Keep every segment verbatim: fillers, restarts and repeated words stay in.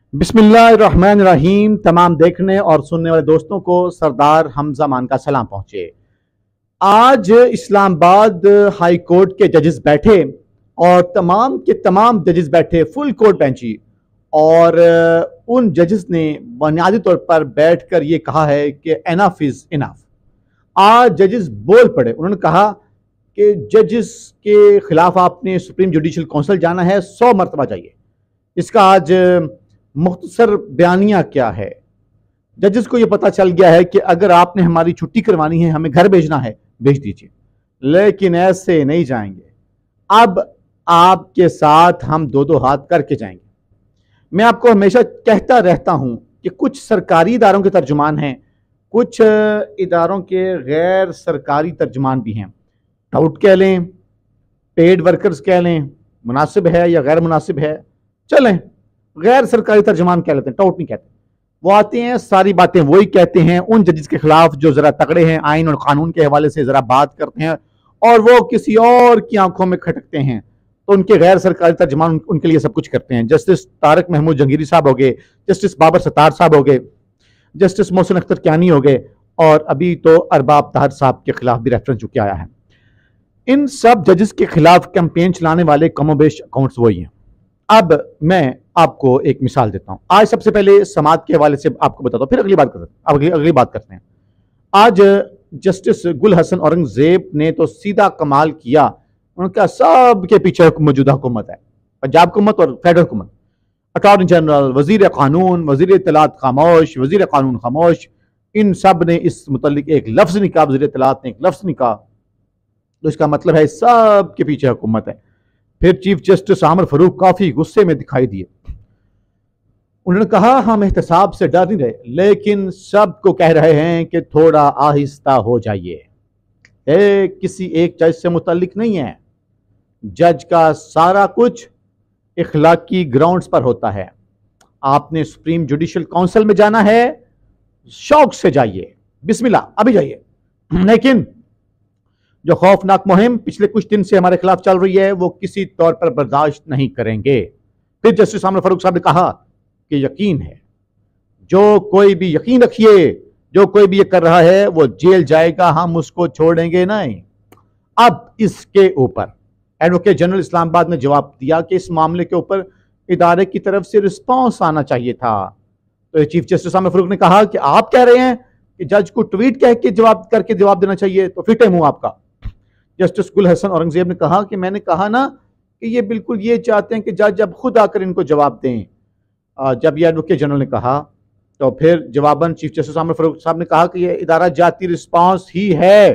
بسم اللہ الرحمن الرحیم۔ تمام دیکھنے اور سننے والے دوستوں کو سردار حمزہ مان کا سلام پہنچے۔ آج اسلام آباد ہائی کورٹ کے ججز بیٹھے اور تمام کے تمام ججز بیٹھے، فل کورٹ بینچی، اور ان ججز نے بنیادی طور پر بیٹھ کر یہ کہا ہے کہ انف از انف۔ آج ججز بول پڑے، انہوں نے کہا کہ ججز کے خلاف آپ نے سپریم جوڈیشل کونسل جانا ہے، سو مرتبہ جائیے۔ اس کا آج مختصر بیانیہ کیا ہے؟ ججز کو یہ پتا چل گیا ہے کہ اگر آپ نے ہماری چھٹی کروانی ہے، ہمیں گھر بھیجنا ہے، بھیج دیجئے، لیکن ایسے نہیں جائیں گے۔ اب آپ کے ساتھ ہم دو دو ہاتھ کر کے جائیں گے۔ میں آپ کو ہمیشہ کہتا رہتا ہوں کہ کچھ سرکاری اداروں کے ترجمان ہیں، کچھ اداروں کے غیر سرکاری ترجمان بھی ہیں۔ ٹاؤٹ کہہ لیں، پیڈ ورکرز کہہ لیں، مناسب ہے یا غیر مناسب ہے، چلیں غیر سرکاری ترجمان کہہ لیتے ہیں، ٹاؤٹ نہیں کہتے۔ وہ آتے ہیں، ساری باتیں وہی کہتے ہیں ان ججز کے خلاف جو ذرا تگڑے ہیں، آئین اور قانون کے حوالے سے ذرا بات کرتے ہیں، اور وہ کسی اور کی آنکھوں میں کھٹکتے ہیں، تو ان کے غیر سرکاری ترجمان ان کے لیے سب کچھ کرتے ہیں۔ جسٹس طارق محمود جنگیری صاحب ہو گئے، جسٹس بابر ستار صاحب ہو گئے، جسٹس محسن اختر کیانی ہو گئے، اور ابھی تو ارباب طاہر صاحب کے خلاف بھی ریفرنس جو کیا آیا ہے۔ ان سب ججز کے خلاف کیمپین چلانے والے کم و بیش اکاؤنٹس وہی ہیں۔ اب میں آپ کو ایک مثال دیتا ہوں۔ آج سب سے پہلے سماعت کے حوالے سے آپ کو بتاتا ہوں، پھر اگلی بات کرتے ہیں، اب اگلی, اگلی بات کرتے ہیں۔ آج جسٹس گل حسن اورنگزیب نے تو سیدھا کمال کیا، ان کا سب کے پیچھے موجودہ حکومت ہے، پنجاب حکومت اور فیڈرل حکومت، اٹارنی جنرل، وزیر قانون، وزیر اطلاعات خاموش، وزیر قانون خاموش، ان سب نے اس متعلق ایک لفظ نہیں کہا، وزیر اطلاعات نے ایک لفظ نہیں کہا، تو اس کا مطلب ہے سب کے پیچھے حکومت ہے۔ پھر چیف جسٹس عامر فاروق کافی غصے میں دکھائی دیے، انہوں نے کہا ہم احتساب سے ڈر نہیں رہے، لیکن سب کو کہہ رہے ہیں کہ تھوڑا آہستہ ہو جائیے۔ اے کسی ایک جج سے متعلق نہیں ہے، جج کا سارا کچھ اخلاقی گراؤنڈز پر ہوتا ہے۔ آپ نے سپریم جوڈیشل کونسل میں جانا ہے، شوق سے جائیے، بسم اللہ ابھی جائیے، لیکن جو خوفناک مہم پچھلے کچھ دن سے ہمارے خلاف چل رہی ہے وہ کسی طور پر برداشت نہیں کریں گے۔ پھر جسٹس عامر فاروق صاحب نے کہا کہ یقین ہے، جو کوئی بھی یقین رکھیے، جو کوئی بھی یہ کر رہا ہے وہ جیل جائے گا، ہم اس کو چھوڑیں گے نہیں۔ اب اس کے اوپر ایڈوکیٹ جنرل اسلام آباد نے جواب دیا کہ اس معاملے کے اوپر ادارے کی طرف سے رسپانس آنا چاہیے تھا۔ تو چیف جسٹس عامر فاروق نے کہا کہ آپ کہہ رہے ہیں کہ جج کو ٹویٹ کہہ کے جواب کر کے جواب دینا چاہیے، تو فٹے منہ آپ کا۔ جسٹس گل حسن اورنگزیب نے کہا کہ میں نے کہا نا کہ یہ بالکل یہ چاہتے ہیں کہ جج جب خود آ کر ان کو جواب دیں۔ جب یہ ایڈوکیٹ جنرل نے کہا تو پھر جواباً چیف جسٹس عامر فاروق صاحب نے کہا کہ یہ ادارہ جاتی رسپانس ہی ہے۔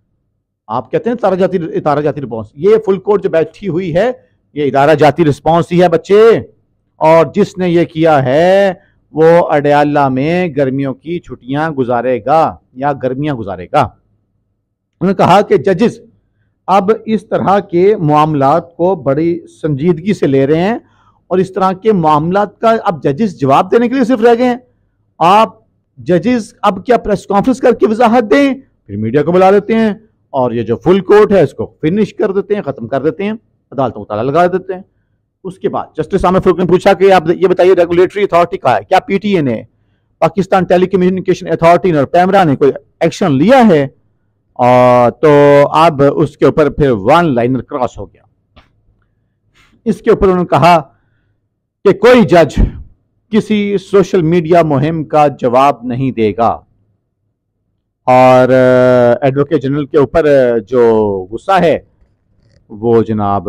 آپ کہتے ہیں ادارہ جاتی ادارہ جاتی رسپانس، یہ فل کورٹ جو بیٹھی ہوئی ہے یہ ادارہ جاتی رسپانس ہی ہے بچے، اور جس نے یہ کیا ہے وہ اڈیالہ میں گرمیوں کی چھٹیاں گزارے گا یا گرمیاں گزارے گا۔ انہوں نے کہا کہ ججز اب اس طرح کے معاملات کو بڑی سنجیدگی سے لے رہے ہیں، اور اس طرح کے معاملات کا اب ججز جواب دینے کے لیے صرف رہ گئے ہیں۔ آپ ججز اب کیا پریس کانفرنس کر کے وضاحت دیں، پھر میڈیا کو بلا دیتے ہیں، اور یہ جو فل کورٹ ہے اس کو فنش کر دیتے ہیں، ختم کر دیتے ہیں، عدالتوں کو تالا لگا دیتے ہیں۔ اس کے بعد جسٹس عامر فاروق نے پوچھا کہ آپ یہ بتائیے ریگولیٹری اتھارٹی کا ہے، کیا پی ٹی اے نے، پاکستان ٹیلی کمیونیکیشن اتھارٹی نے اور پیمرا نے کوئی ایکشن لیا ہے؟ اور تو اب اس کے اوپر پھر ون لائنر کراس ہو گیا۔ اس کے اوپر انہوں نے کہا کہ کوئی جج کسی سوشل میڈیا مہم کا جواب نہیں دے گا، اور ایڈوکیٹ جنرل کے اوپر جو غصہ ہے وہ جناب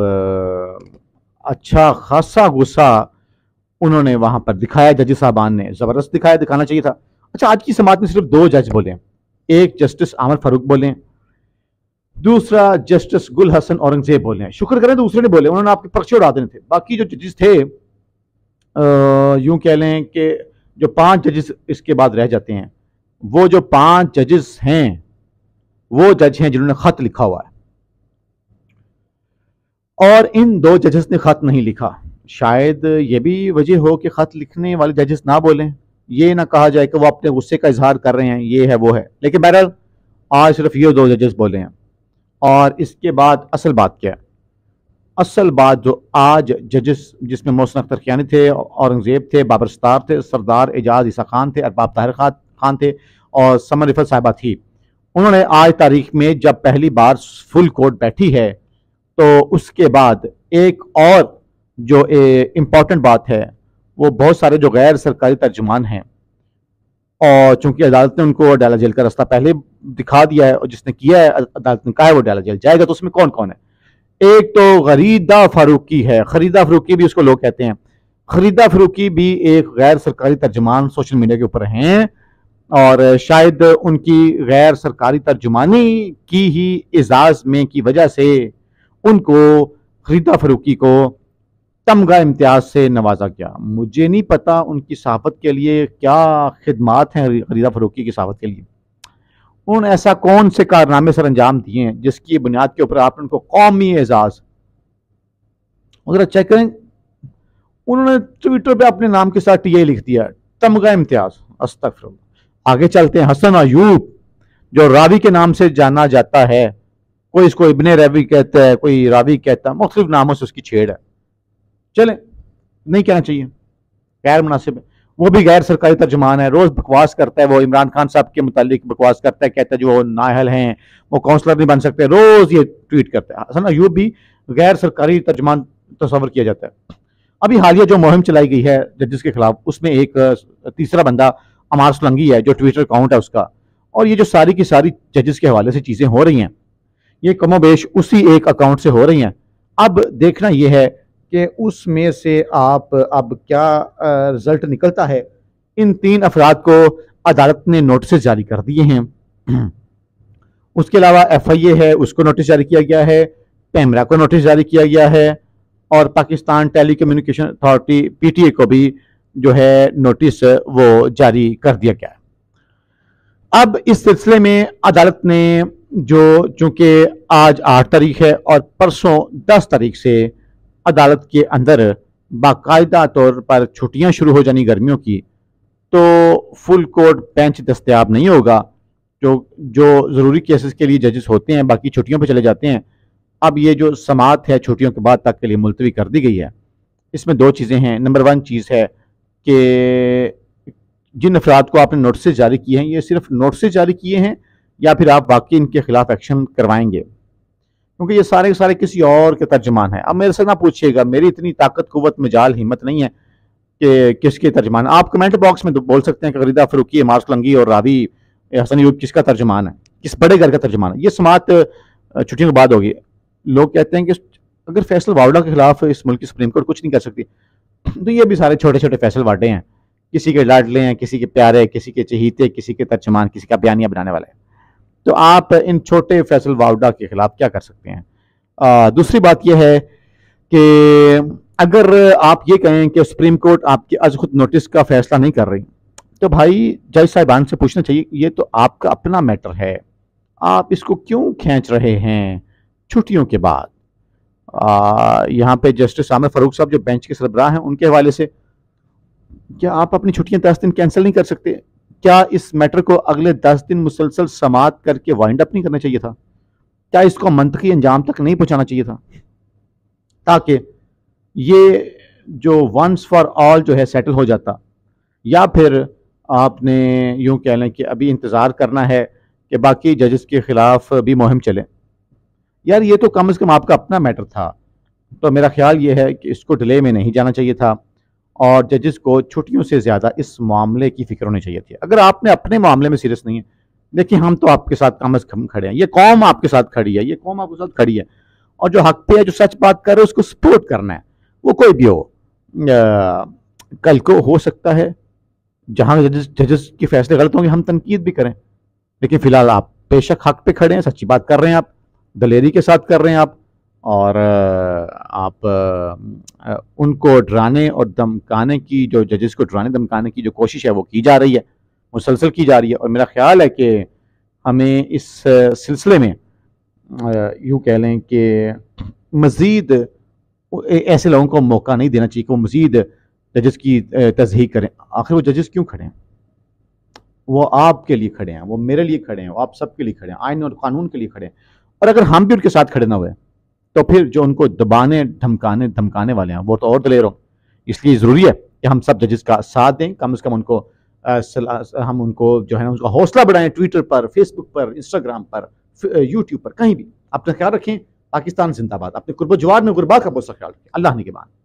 اچھا خاصا غصہ انہوں نے وہاں پر دکھایا، ججی صاحبان نے زبردست دکھایا، دکھانا چاہیے تھا۔ اچھا آج کی سماعت میں صرف دو جج بولے، ایک جسٹس عامر فاروق بولے، دوسرا جسٹس گل حسن اورنگزیب بولے ہیں۔ شکر کریں دوسرے نے بولے، انہوں نے آپ کے پرچے اڑا دینے تھے۔ باقی جو ججز تھے یوں کہہ لیں کہ جو پانچ ججز اس کے بعد رہ جاتے ہیں، وہ جو پانچ ججز ہیں وہ جج ہیں جنہوں نے خط لکھا ہوا ہے، اور ان دو ججز نے خط نہیں لکھا۔ شاید یہ بھی وجہ ہو کہ خط لکھنے والے ججز نہ بولیں، یہ نہ کہا جائے کہ وہ اپنے غصے کا اظہار کر رہے ہیں، یہ ہے وہ ہے، لیکن بہرحال آج صرف یہ دو ججز بولے ہیں۔ اور اس کے بعد اصل بات کیا ہے، اصل بات جو آج ججز جس میں محسن اختر کیانی تھے، اورنگزیب تھے، بابر ستار تھے، سردار اعجاز عیسیٰ خان تھے، ارباب طاہر خان تھے اور سمر رفت صاحبہ تھی، انہوں نے آج تاریخ میں جب پہلی بار فل کورٹ بیٹھی ہے تو اس کے بعد ایک اور جو امپورٹنٹ بات ہے وہ بہت سارے جو غیر سرکاری ترجمان ہیں، اور چونکہ عدالت نے ان کو ڈالا جیل کا راستہ پہلے دکھا دیا ہے اور جس نے کیا ہے عدالت نے کہا ہے وہ ڈالا جیل جائے گا، تو اس میں کون کون ہے؟ ایک تو غریدہ فاروقی ہے، خریدہ فاروقی بھی اس کو لوگ کہتے ہیں۔ خریدہ فاروقی بھی ایک غیر سرکاری ترجمان سوشل میڈیا کے اوپر ہیں، اور شاید ان کی غیر سرکاری ترجمانی کی ہی اعزاز میں کی وجہ سے ان کو خریدہ فاروقی کو تمغہ امتیاز سے نوازا گیا۔ مجھے نہیں پتا ان کی صحافت کے لیے کیا خدمات ہیں خریدہ فاروقی کی صحافت کے لیے، انہوں نے ایسا کون سے کارنامے سر انجام دیے ہیں جس کی بنیاد کے اوپر آپ نے ان کو قومی اعزاز، ذرا چیک کریں، انہوں نے ٹویٹر پہ اپنے نام کے ساتھ ٹی اے لکھ دیا، تمغہ امتیاز، استغفر اللہ۔ آگے چلتے ہیں، حسن ایوب جو راوی کے نام سے جانا جاتا ہے، کوئی اس کو ابن راوی کہتا ہے، کوئی راوی کہتا ہے، مختلف ناموں سے اس کی چھیڑ ہے، چلیں نہیں کہنا چاہیے، غیر مناسب ہے، وہ بھی غیر سرکاری ترجمان ہے، روز بکواس کرتا ہے، وہ عمران خان صاحب کے متعلق بکواس کرتا ہے، کہتا ہے جو وہ نااہل ہیں وہ کونسلر نہیں بن سکتے، روز یہ ٹویٹ کرتا ہے۔ حسن ایوب بھی غیر سرکاری ترجمان تصور کیا جاتا ہے۔ ابھی حالیہ جو مہم چلائی گئی ہے ججز کے خلاف، اس میں ایک تیسرا بندہ عمار سلنگی ہے جو ٹویٹر اکاؤنٹ ہے اس کا، اور یہ جو ساری کی ساری ججز کے حوالے سے چیزیں ہو رہی ہیں یہ کم و بیش اسی ایک اکاؤنٹ سے ہو رہی ہیں۔ اب دیکھنا یہ ہے کہ اس میں سے آپ اب کیا رزلٹ نکلتا ہے۔ ان تین افراد کو عدالت نے نوٹسز جاری کر دیے ہیں، اس کے علاوہ ایف آئی اے ہے اس کو نوٹس جاری کیا گیا ہے، پیمرا کو نوٹس جاری کیا گیا ہے، اور Pakistan Telecommunication Authority P T A کو بھی جو ہے نوٹس وہ جاری کر دیا گیا ہے۔ اب اس سلسلے میں عدالت نے جو چونکہ آج آٹھ تاریخ ہے اور پرسوں دس تاریخ سے عدالت کے اندر باقاعدہ طور پر چھٹیاں شروع ہو جانی گرمیوں کی، تو فل کورٹ بینچ دستیاب نہیں ہوگا، جو جو ضروری کیسز کے لیے ججز ہوتے ہیں باقی چھٹیوں پہ چلے جاتے ہیں۔ اب یہ جو سماعت ہے چھٹیوں کے بعد تک کے لیے ملتوی کر دی گئی ہے۔ اس میں دو چیزیں ہیں، نمبر ون چیز ہے کہ جن افراد کو آپ نے نوٹسز جاری کیے ہیں یہ صرف نوٹسز جاری کیے ہیں یا پھر آپ واقعی ان کے خلاف ایکشن کروائیں گے، کیونکہ یہ سارے کے سارے کسی اور کے ترجمان ہیں۔ اب میرے سے نہ پوچھیے گا، میری اتنی طاقت قوت مجال ہمت نہیں ہے کہ کس کے ترجمان، آپ کمنٹ باکس میں بول سکتے ہیں کہ خریدہ فاروقی، عمار سلنگی اور راوی حسن ایوب کس کا ترجمان ہے، کس بڑے گھر کا ترجمان ہے۔ یہ سماعت چھٹیوں کے بعد ہوگی۔ لوگ کہتے ہیں کہ اگر فیصل واوڈا کے خلاف اس ملک کی سپریم کورٹ کچھ نہیں کر سکتی، تو یہ بھی سارے چھوٹے چھوٹے فیصل واڈے ہیں، کسی کے لاڈلے ہیں، کسی کے پیارے، کسی کے چہیتے، کسی کے ترجمان، کسی کا بیانیہ بنانے والے ہیں، تو آپ ان چھوٹے فیصل واوڈا کے خلاف کیا کر سکتے ہیں۔ آ, دوسری بات یہ ہے کہ اگر آپ یہ کہیں کہ سپریم کورٹ آپ کے از خود نوٹس کا فیصلہ نہیں کر رہی، تو بھائی جج صاحبان سے پوچھنا چاہیے، یہ تو آپ کا اپنا میٹر ہے، آپ اس کو کیوں کھینچ رہے ہیں چھٹیوں کے بعد۔ آ, یہاں پہ جسٹس عامر فاروق صاحب جو بینچ کے سربراہ ہیں ان کے حوالے سے، کیا آپ اپنی چھٹیاں دس دن کینسل نہیں کر سکتے؟ کیا اس میٹر کو اگلے دس دن مسلسل سماعت کر کے وائنڈ اپ نہیں کرنا چاہیے تھا؟ کیا اس کو منطقی انجام تک نہیں پہنچانا چاہیے تھا، تاکہ یہ جو ونس فار آل جو ہے سیٹل ہو جاتا؟ یا پھر آپ نے یوں کہہ لیں کہ ابھی انتظار کرنا ہے کہ باقی ججز کے خلاف بھی مہم چلے؟ یار یہ تو کم از کم آپ کا اپنا میٹر تھا، تو میرا خیال یہ ہے کہ اس کو ڈیلے میں نہیں جانا چاہیے تھا، اور ججز کو چھٹیوں سے زیادہ اس معاملے کی فکر ہونی چاہیے تھی۔ اگر آپ نے اپنے معاملے میں سیریس نہیں ہے، دیکھیں ہم تو آپ کے ساتھ کم از کم کھڑے ہیں، یہ قوم آپ کے ساتھ کھڑی ہے، یہ قوم آپ کے ساتھ کھڑی ہے، اور جو حق پہ ہے، جو سچ بات کر رہے اس کو سپورٹ کرنا ہے، وہ کوئی بھی ہو۔ کل کو ہو سکتا ہے جہاں ججز ججز کے فیصلے غلط ہوں گے ہم تنقید بھی کریں، لیکن فی الحال آپ بے شک حق پہ کھڑے ہیں، سچی بات کر رہے ہیں، آپ دلیری کے ساتھ کر رہے ہیں، آپ اور آپ ان کو ڈرانے اور دمکانے کی، جو ججز کو ڈرانے دمکانے کی جو کوشش ہے وہ کی جا رہی ہے، مسلسل کی جا رہی ہے، اور میرا خیال ہے کہ ہمیں اس سلسلے میں یوں کہہ لیں کہ مزید ایسے لوگوں کو موقع نہیں دینا چاہیے کہ وہ مزید ججز کی تصحیح کریں۔ آخر وہ ججز کیوں کھڑے ہیں؟ وہ آپ کے لیے کھڑے ہیں، وہ میرے لیے کھڑے ہیں، وہ آپ سب کے لیے کھڑے ہیں، آئین اور قانون کے لیے کھڑے ہیں، اور اگر ہم بھی ان کے ساتھ کھڑے نہ ہوئے تو پھر جو ان کو دبانے دھمکانے دھمکانے والے ہیں وہ تو اور دلیر ہوں. اس لیے ضروری ہے کہ ہم سب ججز کا ساتھ دیں, کم از کم ان کو ہم ان کو جو ہے نا ان کا حوصلہ بڑھائیں, ٹویٹر پر, فیس بک پر, انسٹاگرام پر, یوٹیوب پر, کہیں بھی. اپنا خیال رکھیں. پاکستان زندہ باد. اپنے قرب و جوار میں غربا کا بہت سا خیال رکھیں. اللہ نگہبان.